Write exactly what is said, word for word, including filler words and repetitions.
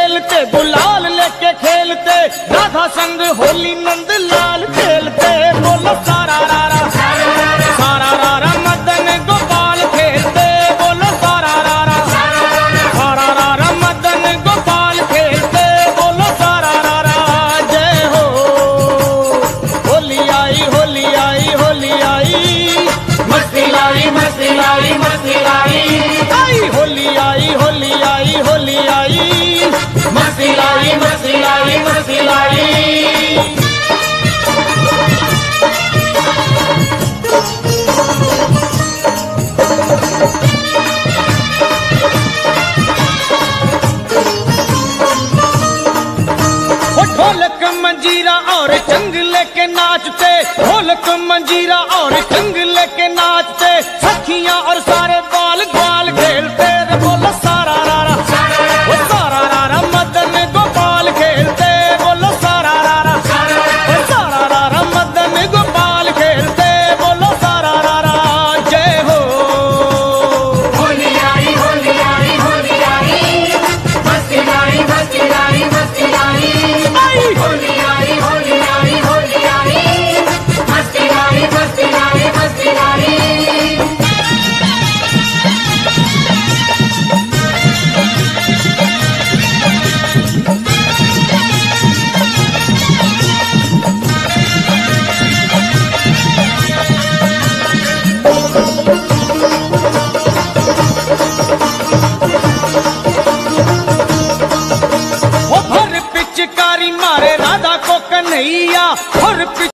खेलते, गुलाल लेके खेलते, राधा संग होली नंद लाल खेलते। बोलो सारा रारा सारा रारा मदन गोपाल खेलते। बोलो सारा रारा सारा रारा मदन गोपाल खेलते। बोलो सारा रारा जय हो। होली आई होली आई होली आई, मस्ती लाई मस्ती लाई मस्ती लाई आई होली आई होली आई होली आई, मस्ती लाई मस्ती लाई मस्ती लाई। ढोलक मंजीरा और चंग लेके नाचते, ढोलक मंजीरा और चंग लेके नाचते, सखियां और सारे बाल ग्वाल खेलते। बोलो सारा रारा वो सारा रारा मदन गोपाल खेलते। बोलो सारा रारा वो सारा रारा मदन गोपाल खेलते। बोलो सारा रारा जय हो। होली आई होली आई होली आई, मस्ती लाई मस्ती लाई मस्ती लाई। होली आई होली आई होली आई, मस्ती लाई मस्ती लाई मस्ती लाई। वो भर पिचकारी मारे राधा को कन्हैया, भर